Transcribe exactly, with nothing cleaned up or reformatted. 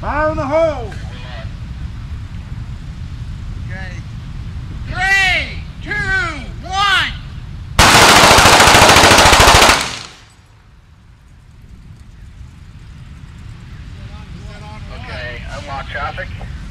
Fire in the hole! Okay. Three, two, one! Okay, unlock traffic.